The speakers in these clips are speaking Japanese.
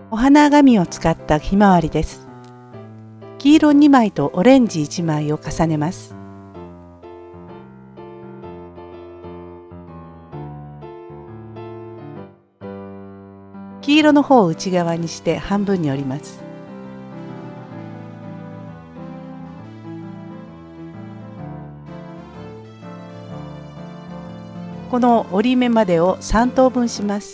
お花紙を使ったひまわりです。黄色2枚とオレンジ1枚を重ねます。黄色の方を内側にして半分に折ります。この折り目までを3等分します。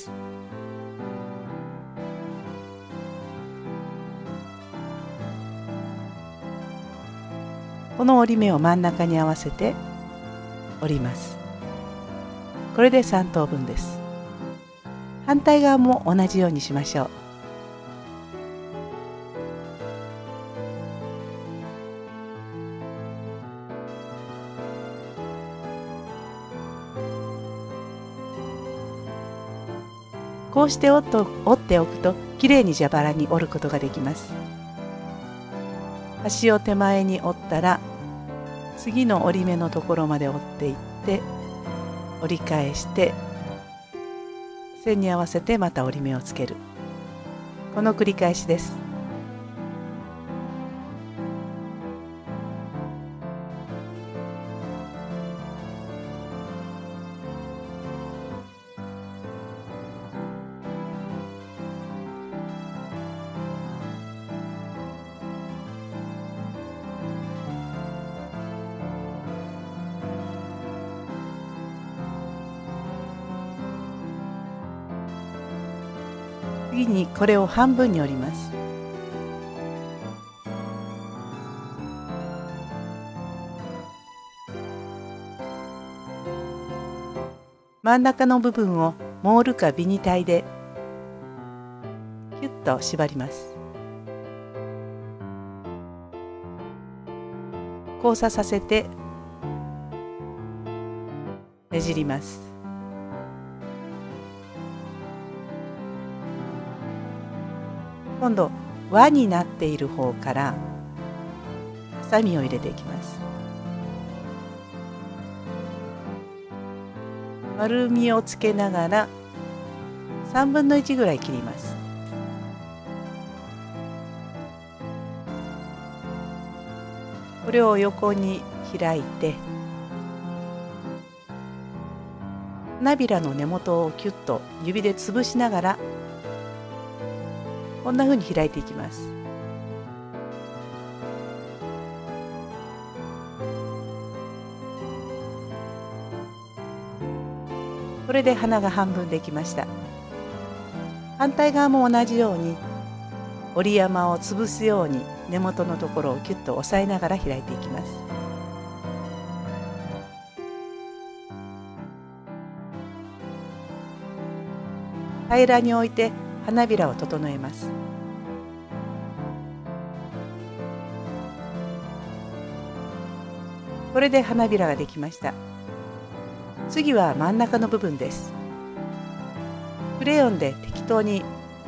この折り目を真ん中に合わせて折ります。これで3等分です。反対側も同じようにしましょう。こうして折っておくときれいに蛇腹に折ることができます。端を手前に折ったら次の折り目のところまで折っていって折り返して線に合わせてまた折り目をつける、この繰り返しです。次にこれを半分に折ります。真ん中の部分をモールかビニタイでキュッと縛ります。交差させてねじります。今度輪になっている方からハサミを入れていきます。丸みをつけながら3分の1ぐらい切ります。これを横に開いて花びらの根元をキュッと指で潰しながらこんな風に開いていきます。これで花が半分できました。反対側も同じように折り山を潰すように根元のところをキュッと押さえながら開いていきます。平らに置いて花びらを整えます。これで花びらができました。次は真ん中の部分です。クレヨンで適当に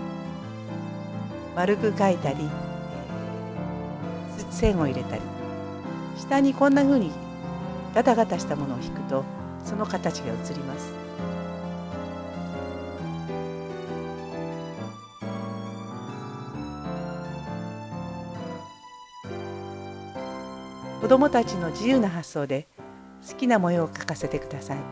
丸く描いたり線を入れたり、下にこんな風にガタガタしたものを引くとその形が映ります。子どもたちの自由な発想で好きな模様を描かせてください。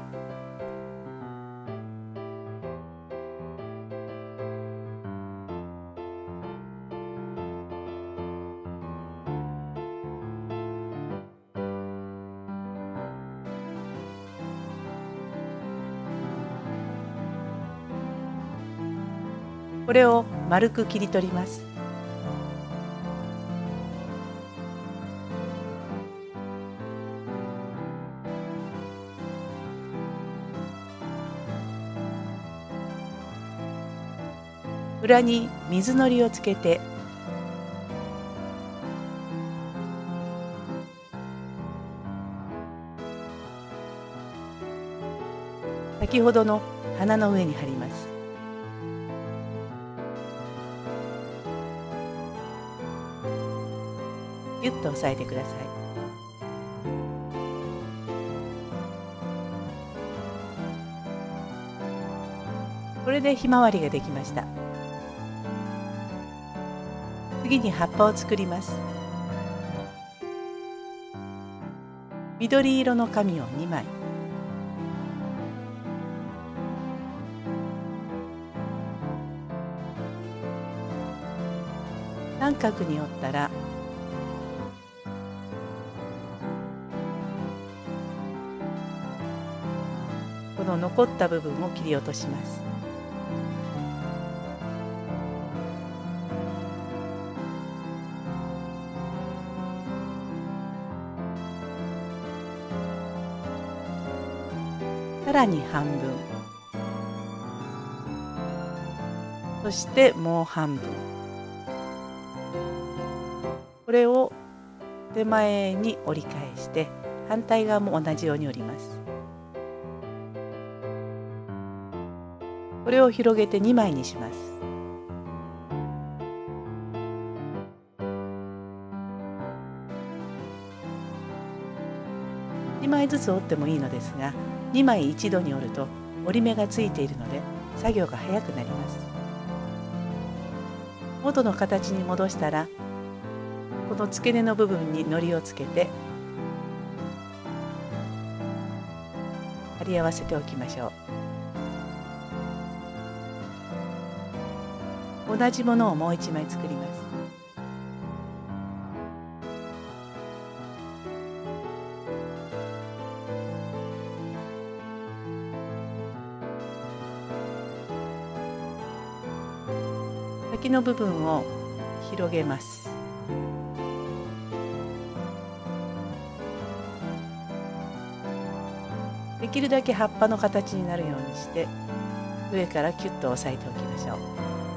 これを丸く切り取ります。裏に水のりをつけて先ほどの花の上に貼ります。ギュッと押さえてください。これでひまわりができました。 次に葉っぱを作ります。緑色の紙を2枚、三角に折ったらこの残った部分を切り落とします。さらに半分、そしてもう半分、これを手前に折り返して反対側も同じように折ります。これを広げて2枚にします。2枚ずつ折ってもいいのですが、2枚一度に折ると折り目がついているので作業が早くなります。元の形に戻したら、この付け根の部分に糊をつけて貼り合わせておきましょう。同じものをもう1枚作ります。先の部分を広げます。できるだけ葉っぱの形になるようにして上からキュッと押さえておきましょう。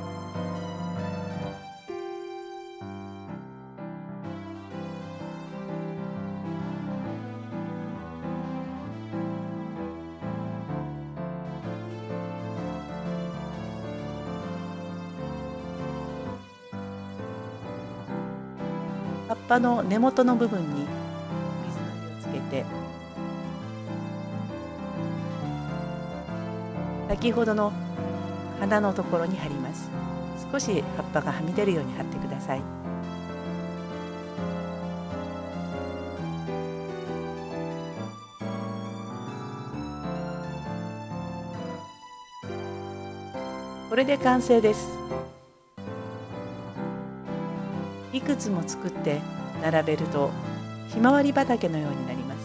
葉っぱの根元の部分に水のりをつけて、先ほどの花のところに貼ります。少し葉っぱがはみ出るように貼ってください。これで完成です。いくつも作って並べるとひまわり畑のようになります。